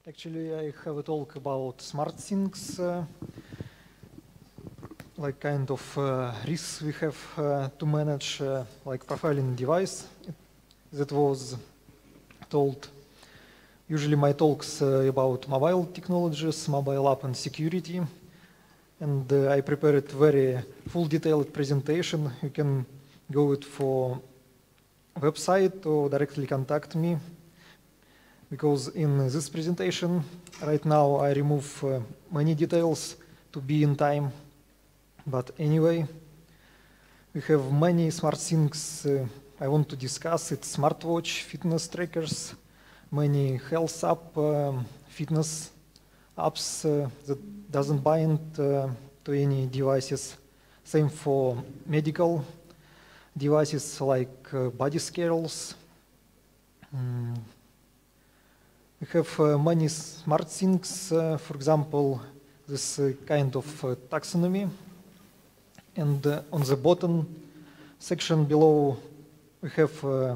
Actually, I have a talk about smart things, like kind of risks we have to manage, like profiling device that was told. Usually my talks about mobile technologies, mobile app and security, and I prepared very full detailed presentation. You can go it for website or directly contact me, because in this presentation right now I remove many details to be in time. But anyway, we have many smart things I want to discuss. It's smartwatch, fitness trackers, many health app, fitness apps that doesn't bind to any devices. Same for medical devices like body scales. We have many smart things, for example, this kind of taxonomy. And on the bottom section below, we have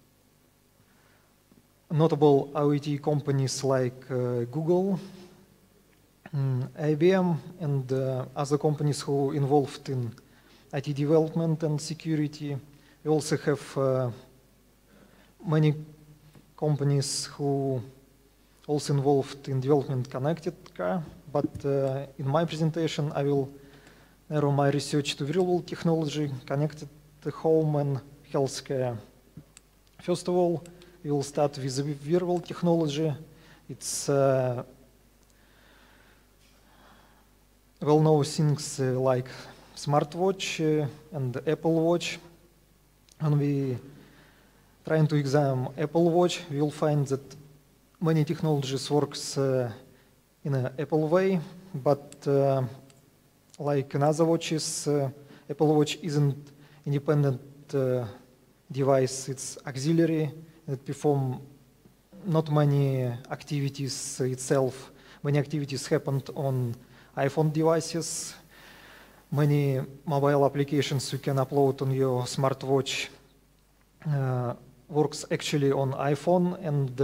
notable IoT companies like Google, IBM, and other companies who are involved in IT development and security. We also have many companies who also involved in development connected car, but in my presentation I will narrow my research to wearable technology, connected home and healthcare. First of all, we will start with wearable technology. It's well-known things like smartwatch and Apple Watch. When we trying to examine Apple Watch, we will find that many technologies works in an Apple way, but like in other watches, Apple Watch isn't independent device. It's auxiliary. It performs not many activities itself. Many activities happened on iPhone devices. Many mobile applications you can upload on your smartwatch works actually on iPhone, and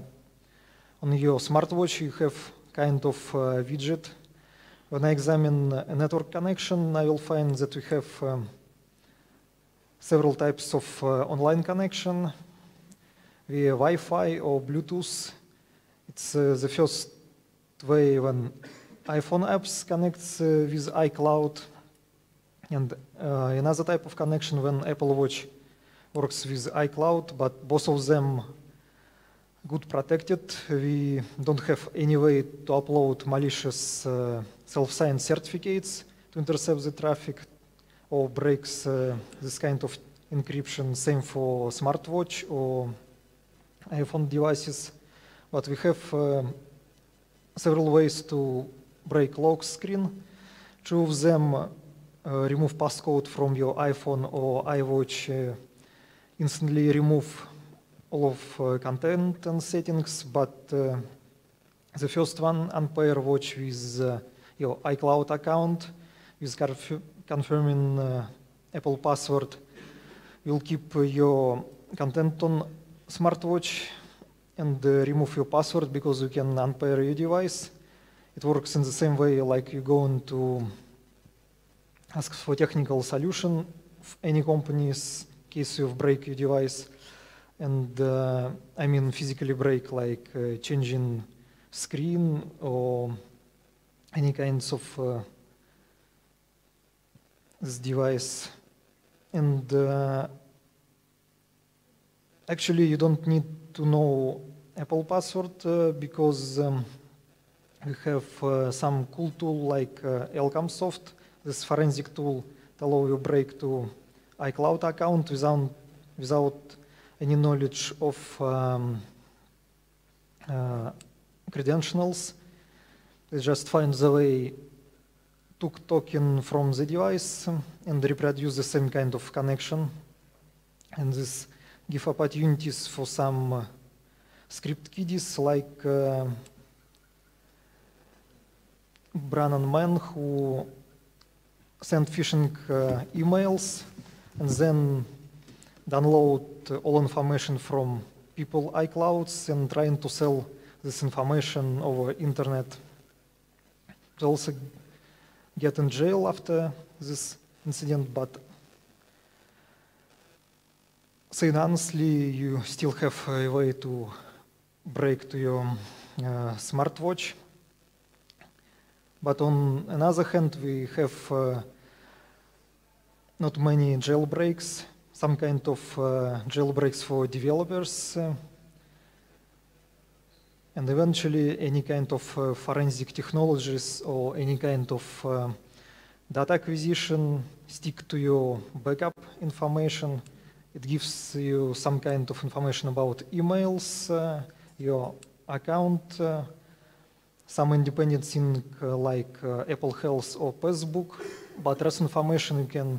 on your smartwatch you have kind of widget. When I examine a network connection, I will find that we have several types of online connection via Wi-Fi or Bluetooth. It's the first way when iPhone apps connects with iCloud, and another type of connection when Apple Watch works with iCloud, but both of them good protected. We don't have any way to upload malicious self-signed certificates to intercept the traffic or breaks this kind of encryption. Same for smartwatch or iPhone devices. But we have several ways to break lock screen. Two of them remove passcode from your iPhone or iWatch, instantly remove all of content and settings, but the first one, unpair watch with your iCloud account, with confirming Apple password, will keep your content on smartwatch and remove your password, because you can unpair your device. It works in the same way like you go to ask for technical solution of any company's case you break your device. And I mean physically break, like changing screen or any kinds of this device. And actually you don't need to know Apple password because we have some cool tool like Elcamsoft, this forensic tool that allow you break to iCloud account without any knowledge of credentials. They just find the way took token from the device and reproduce the same kind of connection. And this give opportunities for some script kiddies like Brannon Man, who send phishing emails and then download all information from people iClouds and trying to sell this information over internet. They also get in jail after this incident, but saying honestly, you still have a way to break to your smartwatch. But on another hand, we have not many jailbreaks, some kind of jailbreaks for developers, and eventually any kind of forensic technologies or any kind of data acquisition stick to your backup information. It gives you some kind of information about emails, your account, some independent thing like Apple Health or Facebook, but rest information you can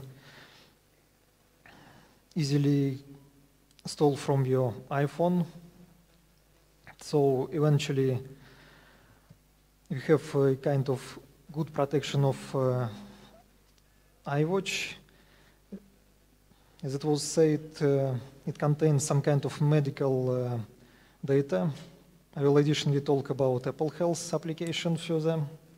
easily stole from your iPhone. So eventually you have a kind of good protection of iWatch. As it was said, it contains some kind of medical data. I will additionally talk about Apple Health application further.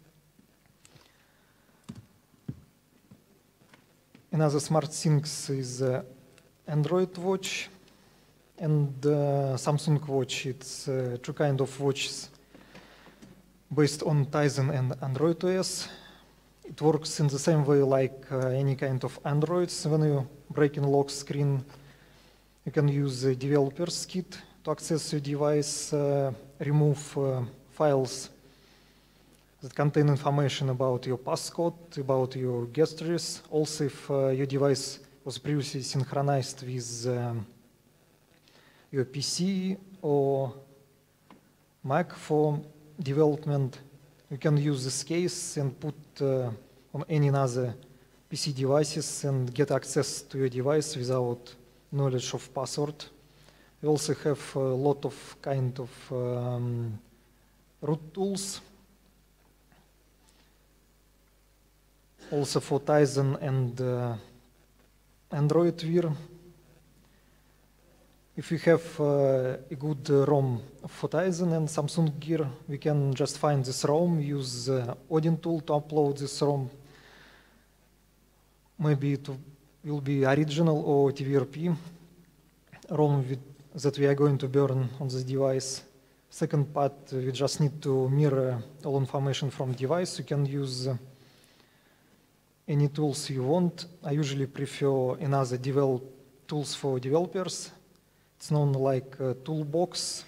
Another smart things is Android Watch and Samsung Watch. It's two kind of watches based on Tizen and Android OS. It works in the same way like any kind of Androids. When you break in lock screen, you can use the developer's kit to access your device, remove files that contain information about your passcode, about your gestures. Also, if your device was previously synchronized with your PC or Mac for development, you can use this case and put on any other PC devices and get access to your device without knowledge of password. We also have a lot of kind of root tools. Also for Tizen and Android Wear. If we have a good ROM for Tizen and Samsung Gear, we can just find this ROM, use Odin tool to upload this ROM. Maybe it will be original or TVRP ROM that we are going to burn on this device. Second part, we just need to mirror all information from device. You can use any tools you want. I usually prefer another tools for developers. It's known like Toolbox.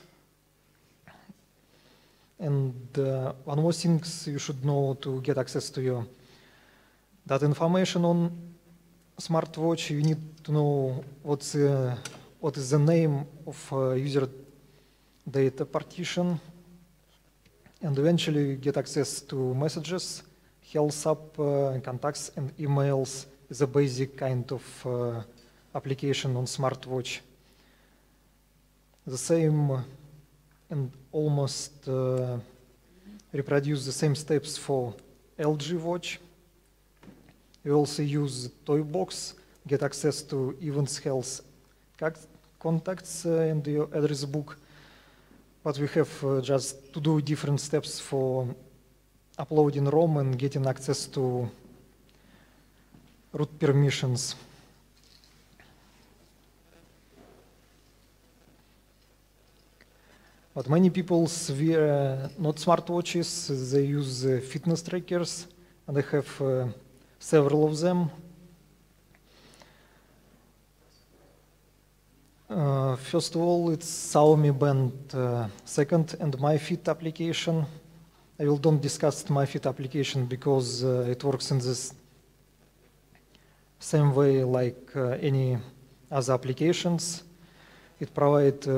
And one more thing you should know to get access to your data information on smartwatch. You need to know what is the name of user data partition. And eventually you get access to messages, health app, contacts, and emails is a basic kind of application on smartwatch. The same and almost reproduce the same steps for LG Watch. We also use Toybox, get access to events, health, contacts, and your address book. But we have just to do different steps for uploading ROM and getting access to root permissions. But many people wear not smartwatches, they use fitness trackers, and I have several of them. First of all, it's Xiaomi Band 2 and MyFit application. I will don't discuss MyFit application because it works in this same way like any other applications. It provides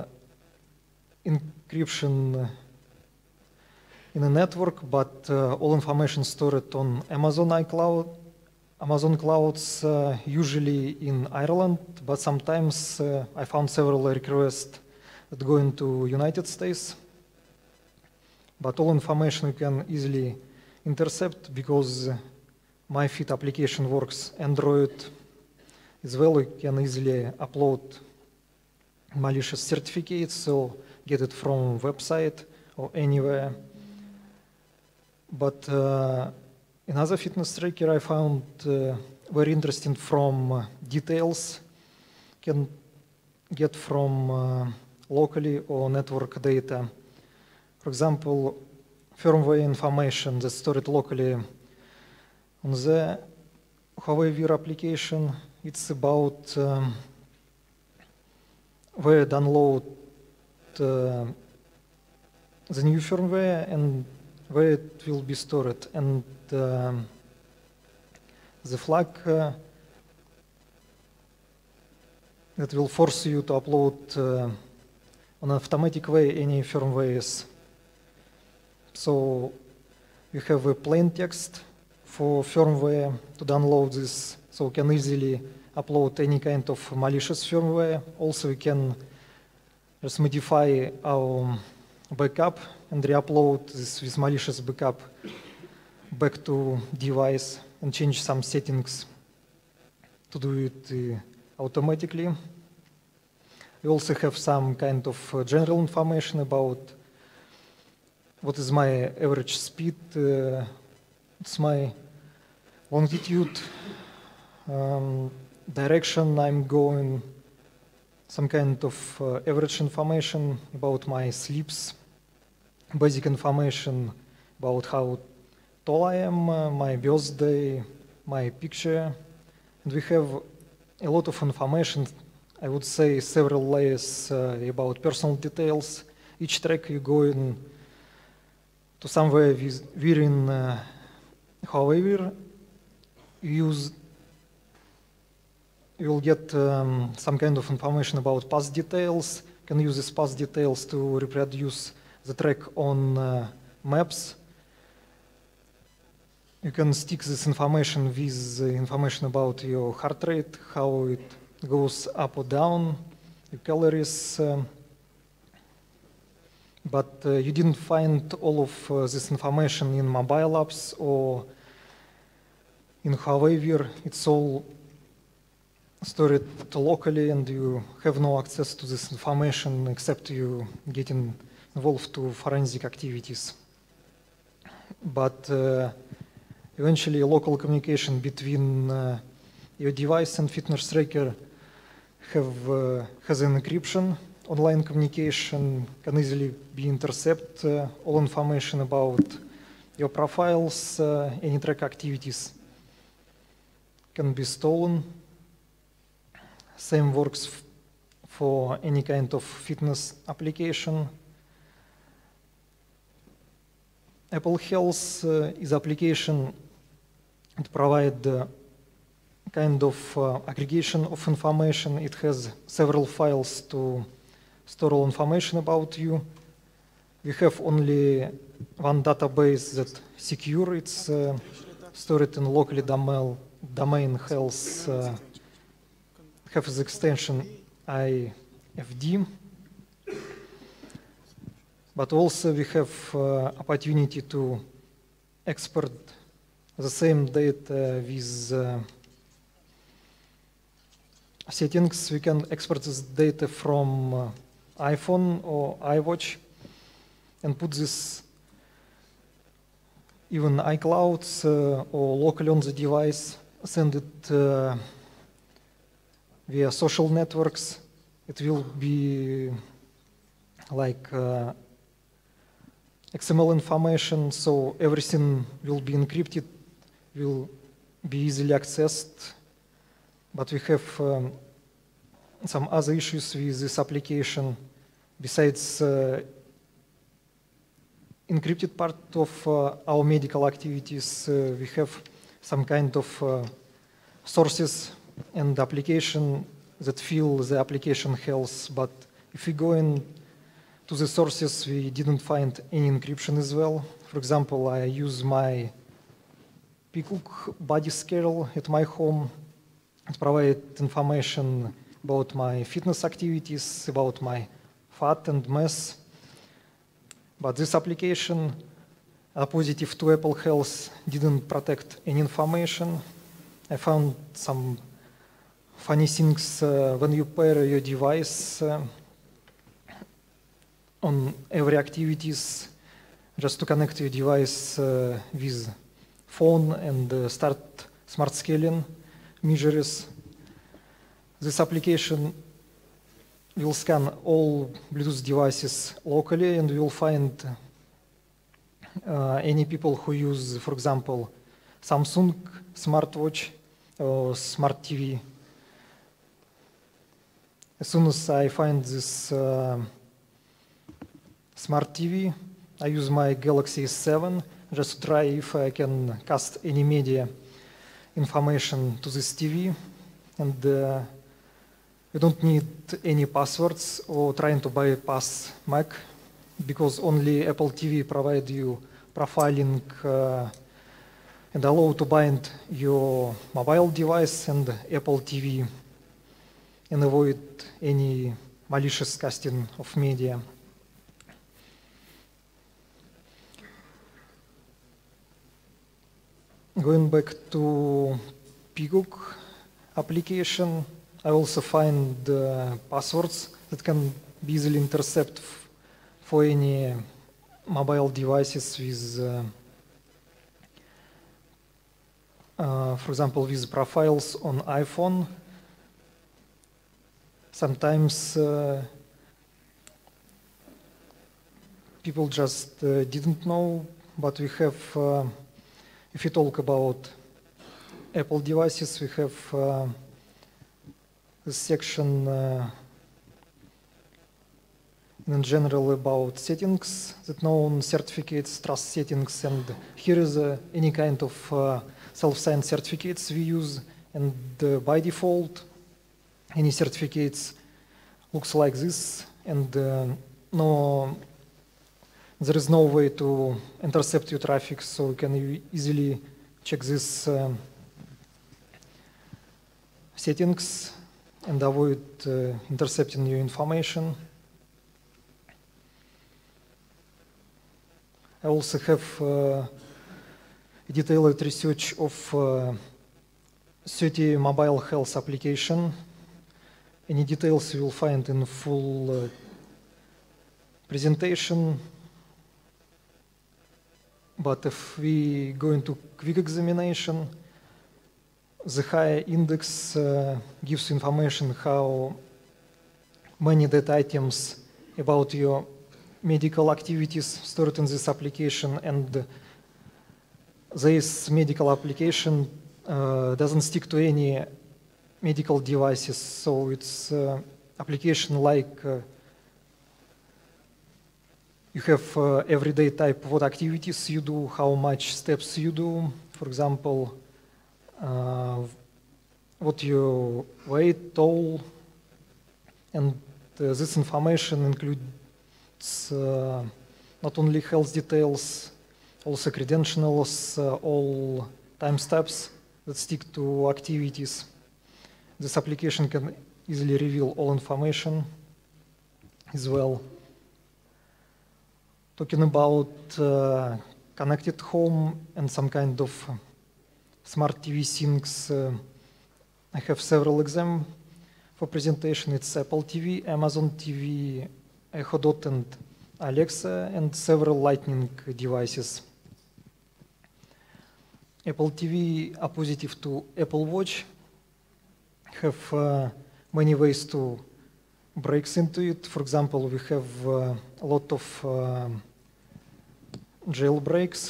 encryption in a network, but all information stored on Amazon iCloud. Amazon clouds usually in Ireland, but sometimes I found several requests that go into United States. But all information you can easily intercept because MyFit application works Android as well. You can easily upload malicious certificates, so get it from website. or anywhere. But another fitness tracker I found very interesting from details can get from locally or network data. For example, firmware information that's stored locally on the Huawei Wear application. It's about where download the new firmware and where it will be stored. And the flag that will force you to upload on an automatic way any firmwares. So you have a plain text for firmware to download this, so we can easily upload any kind of malicious firmware. Also, we can just modify our backup and re-upload this with malicious backup back to device and change some settings to do it automatically. We also have some kind of general information about what is my average speed, it's my longitude, direction I'm going, some kind of average information about my sleeps, basic information about how tall I am, my birthday, my picture, and we have a lot of information, I would say several layers about personal details. Each track you go in to somewhere wearing Huawei Wear, you will get some kind of information about past details. You can use these past details to reproduce the track on maps. You can stick this information with the information about your heart rate, how it goes up or down, your calories. But you didn't find all of this information in mobile apps or in Huawei Wear. It's all stored locally, and you have no access to this information except you getting involved to forensic activities. But eventually, local communication between your device and fitness tracker has an encryption. Online communication can easily be intercepted. All information about your profiles, any track activities can be stolen. Same works for any kind of fitness application. Apple Health is application that provides kind of aggregation of information. It has several files to store all information about you. We have only one database that secure. It's stored in locally domain health. Have the extension IFD. But also we have opportunity to export the same data with settings. We can export this data from iPhone or iWatch and put this even iClouds or locally on the device, send it via social networks. It will be like XML information, so everything will be encrypted, will be easily accessed. But we have some other issues with this application. Besides encrypted part of our medical activities, we have some kind of sources and application that fill the application health. But if we go in to the sources, we didn't find any encryption as well. For example, I use my Peacock body scale at my home. It provides information about my fitness activities, about my fat and mass. But this application, opposite to Apple Health, didn't protect any information. I found some funny things when you pair your device on every activities just to connect your device with phone and start smart scaling measures. This application will scan all Bluetooth devices locally, and will find any people who use, for example, Samsung smartwatch or smart TV. As soon as I find this smart TV, I use my Galaxy S7 just to try if I can cast any media information to this TV. And you don't need any passwords or trying to bypass Mac, because only Apple TV provide you profiling and allow to bind your mobile device and Apple TV and avoid any malicious casting of media. Going back to Peacock application, I also find passwords that can be easily intercepted for any mobile devices with, for example, with profiles on iPhone. Sometimes people just didn't know, but we have, if you talk about Apple devices, we have this section in general about settings that known certificates, trust settings, and here is any kind of self-signed certificates we use, and by default any certificates looks like this, and there is no way to intercept your traffic, so you can easily check this settings and avoid intercepting your information. I also have a detailed research of 30 mobile health application. Any details you will find in full presentation. But if we go into quick examination, the high index gives information how many data items about your medical activities stored in this application, and this medical application doesn't stick to any medical devices, so it's application like you have everyday type what activities you do, how much steps you do, for example, what you weight, tall, and this information includes not only health details, also credentials, all time steps that stick to activities. This application can easily reveal all information as well. Talking about connected home and some kind of smart TV things, I have several examples for presentation. It's Apple TV, Amazon TV, Echo Dot and Alexa, and several Lightning devices. Apple TV, opposite to Apple Watch, have many ways to break into it. For example, we have a lot of jailbreaks,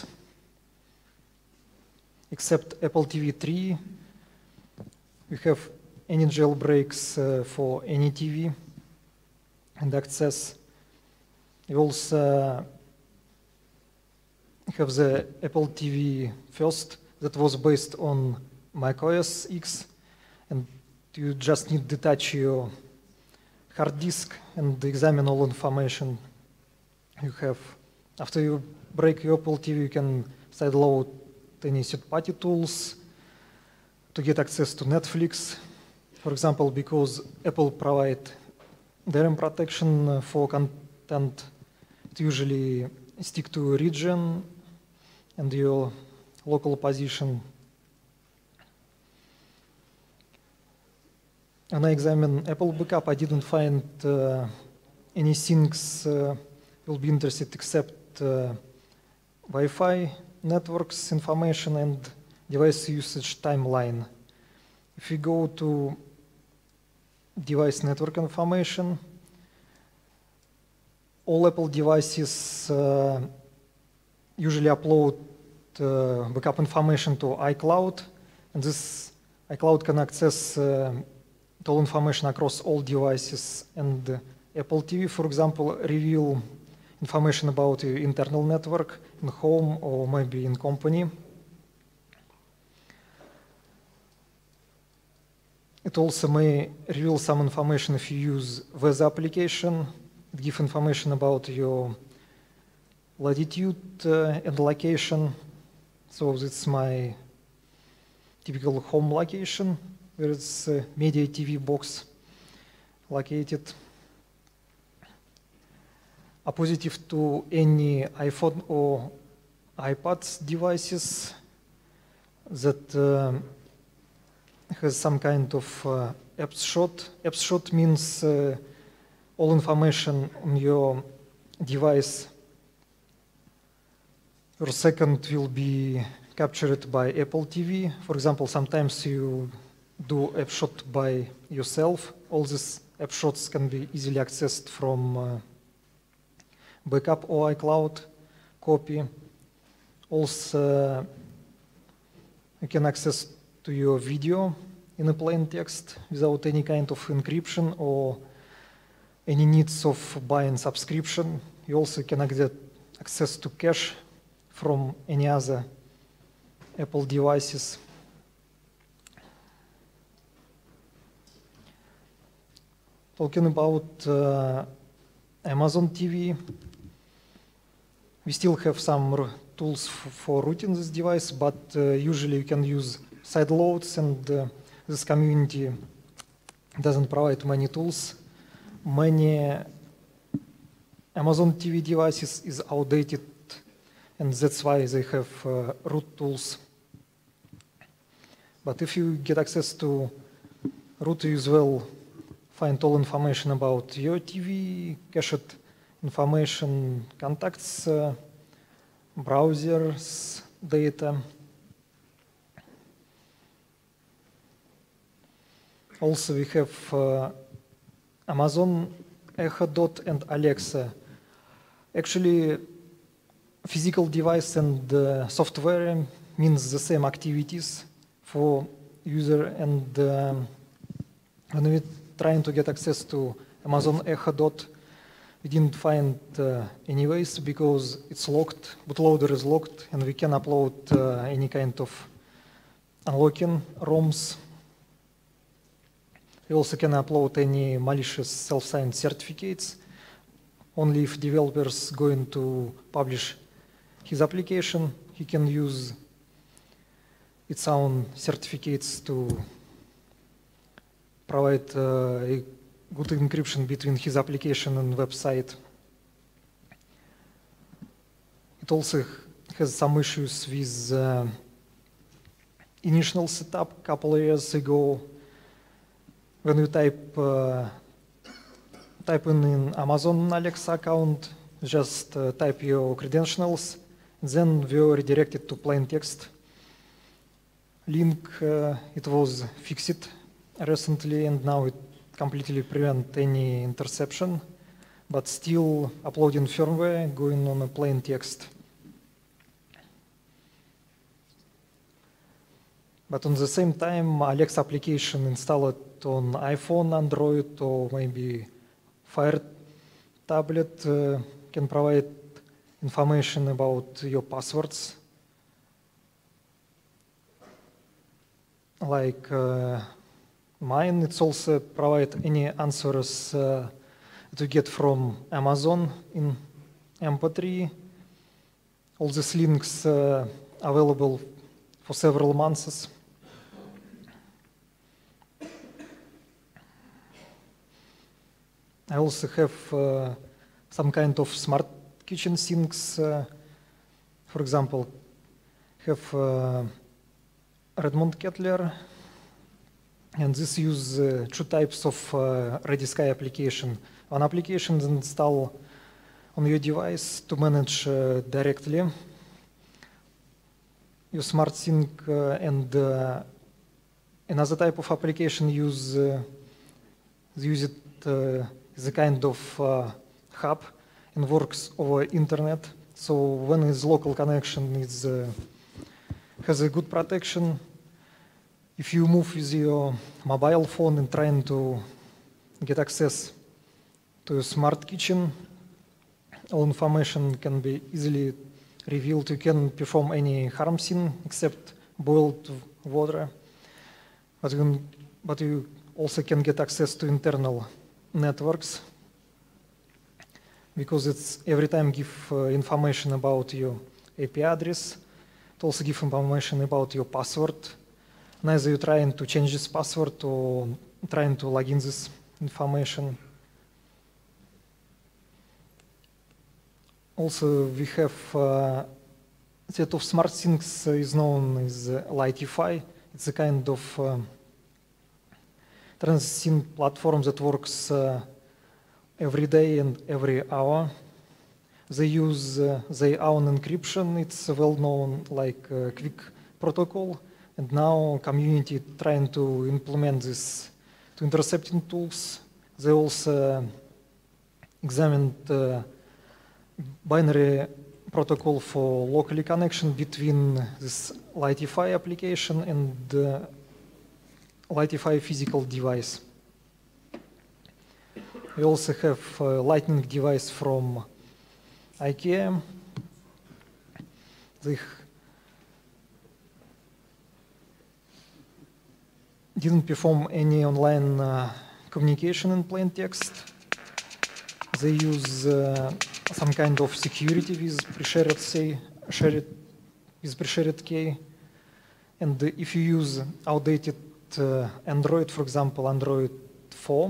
except Apple TV 3. We have any jailbreaks for any TV and access. We also have the Apple TV First that was based on macOS X, and you just need to detach your hard disk and examine all information you have. After you break your Apple TV, you can sideload any third-party tools to get access to Netflix, for example, because Apple provide DRM protection for content. It usually stick to region and your local position. When I examine Apple Backup, I didn't find any things will be interested except Wi-Fi networks information and device usage timeline. If we go to device network information, all Apple devices usually upload backup information to iCloud, and this iCloud can access all information across all devices. And Apple TV, for example, reveal information about your internal network in home or maybe in company. It also may reveal some information if you use weather application. It gives information about your latitude and location. So that's my typical home location, where it's a media TV box located. A positive to any iPhone or iPad devices that has some kind of apps shot. Apps shot means all information on your device per second will be captured by Apple TV. For example, sometimes you do app shot by yourself. All these app shots can be easily accessed from backup or iCloud copy. Also, you can access to your video in a plain text without any kind of encryption or any needs of buying subscription. You also can get access to cache from any other Apple devices. Talking about Amazon TV, we still have some tools for routing this device, but usually you can use sideloads, and this community doesn't provide many tools. Many Amazon TV devices is outdated, and that's why they have root tools. But if you get access to root, you as well find all information about your TV, cached information, contacts, browsers, data. Also, we have Amazon Echo Dot and Alexa. Actually, physical device and software means the same activities for user, and when we're trying to get access to Amazon Echo Dot, we didn't find any ways because it's locked, bootloader is locked, and we can upload any kind of unlocking ROMs. We also can upload any malicious self-signed certificates. Only if developers going to publish his application, he can use its own certificates to provide a good encryption between his application and website. It also has some issues with initial setup a couple of years ago. When you type in Amazon Alexa account, just type your credentials, then we are redirected to plain text link. It was fixed recently, and now it completely prevents any interception, but still uploading firmware going on a plain text. But on the same time, Alexa application installed on iPhone, Android, or maybe Fire tablet can provide information about your passwords. Like mine, it's also provide any answers that you get from Amazon in MP3. All these links available for several months. I also have some kind of smart kitchen sinks. For example, have Redmond Kettler, and this use two types of Redisky application. One application is installed on your device to manage directly your SmartSync and another type of application use it as a kind of hub and works over internet. So when its local connection has a good protection, if you move with your mobile phone and trying to get access to a smart kitchen, all information can be easily revealed. You can perform any harm scene except boiled water, but you also can get access to internal networks, because it's every time give information about your IP address. It also give information about your password. Neither you're trying to change this password or trying to log in this information. Also, we have a set of SmartSyncs is known as Lightify. It's a kind of transit platform that works every day and every hour. They use their own encryption. It's well known like QUIC protocol. And now community trying to implement this to intercepting tools. They also examined binary protocol for locally connection between this Lightify application and the Lightify physical device. We also have a Lightning device from IKEA. They didn't perform any online communication in plain text. They use some kind of security with pre-shared key. And if you use outdated Android, for example, Android 4,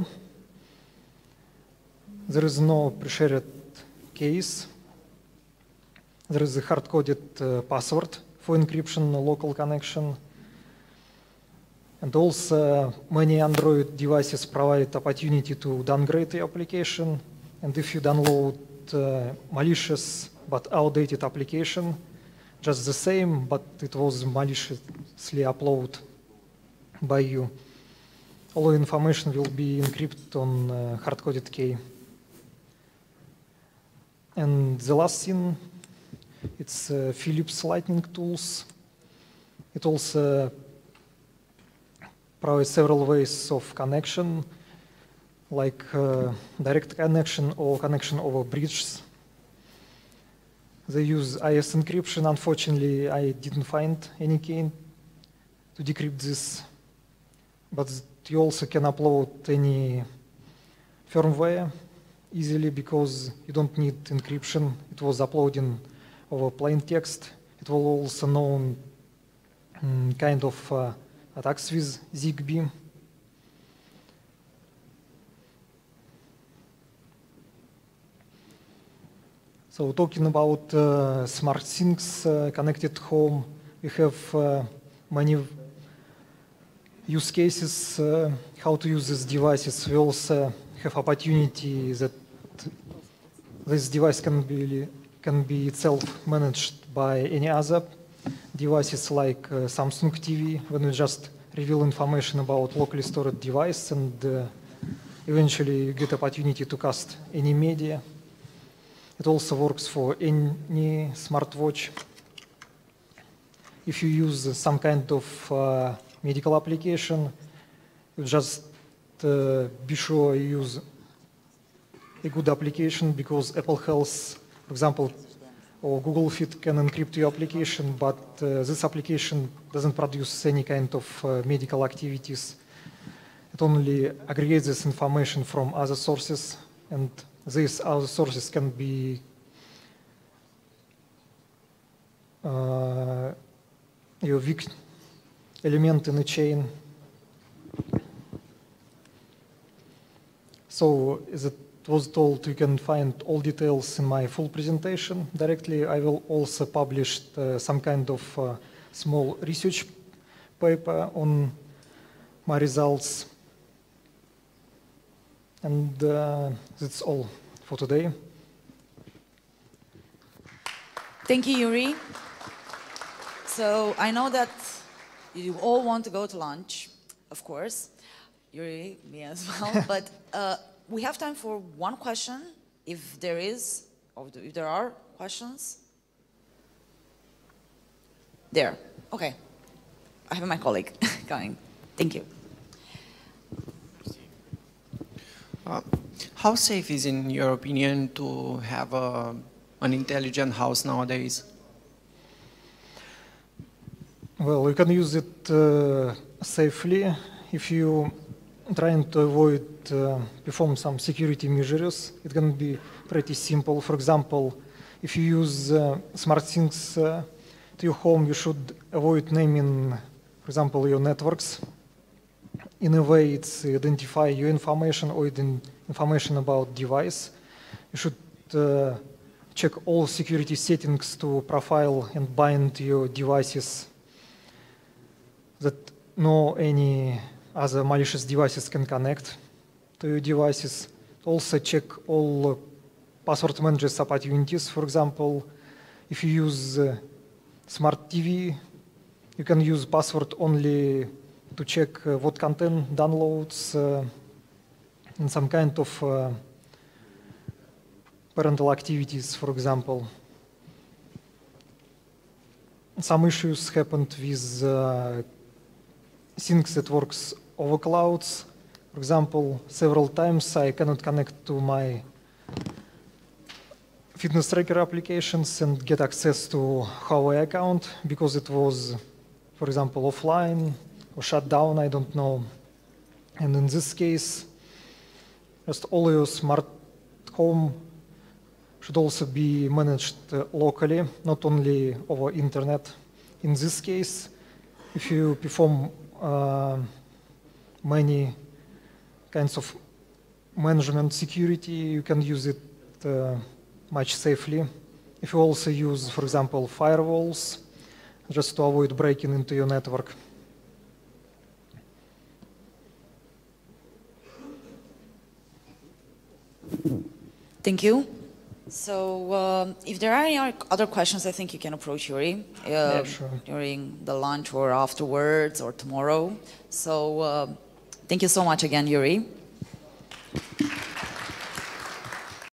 there is no pre-shared keys. There is a hard-coded password for encryption local connection. And also, many Android devices provide opportunity to downgrade the application. And if you download malicious but outdated application, just the same, but it was maliciously uploaded by you, all the information will be encrypted on hard-coded key. And the last thing, it's Philips Lightning tools. It also provides several ways of connection, like direct connection or connection over bridges. They use IS encryption. Unfortunately, I didn't find any key to decrypt this, but you also can upload any firmware easily because you don't need encryption. It was uploading over plain text. It will also know kind of attacks with ZigBee. So talking about SmartSyncs connected home, we have many use cases how to use these devices. We also have opportunity that this device can be itself managed by any other devices like Samsung TV, when we just reveal information about locally stored device, and eventually you get opportunity to cast any media. It also works for any smartwatch. If you use some kind of medical application, you just be sure you use a good application, because Apple Health, for example, or Google Fit can encrypt your application, but this application doesn't produce any kind of medical activities. It only aggregates this information from other sources, and these other sources can be your weak element in the chain. So as it was told, you can find all details in my full presentation directly. I will also publish some kind of small research paper on my results. And that's all for today. Thank you, Yuri. So I know that you all want to go to lunch, of course. Yuri, me as well. But we have time for one question, if there is, or if there are questions. There. Okay. I have my colleague coming. Thank you. How safe is, in your opinion, to have an intelligent house nowadays? Well, you can use it safely if you trying to avoid perform some security measures. It can be pretty simple. For example, if you use SmartThings to your home, you should avoid naming, for example, your networks. In a way, it's identify your information or information about device. You should check all security settings to profile and bind your devices that no any other malicious devices can connect to your devices. Also check all password managers opportunities. For example, if you use Smart TV, you can use password only to check what content downloads and some kind of parental activities, for example. Some issues happened with things that works over clouds. For example, several times I cannot connect to my fitness tracker applications and get access to Huawei account because it was, for example, offline or shut down, I don't know. And in this case, just all your smart home should also be managed locally, not only over internet. In this case, if you perform many kinds of management security, you can use it much safely. If you also use, for example, firewalls, just to avoid breaking into your network. Thank you. So if there are any other questions, I think you can approach Yuri Yeah, sure. during the lunch or afterwards or tomorrow. So thank you so much again, Yuri.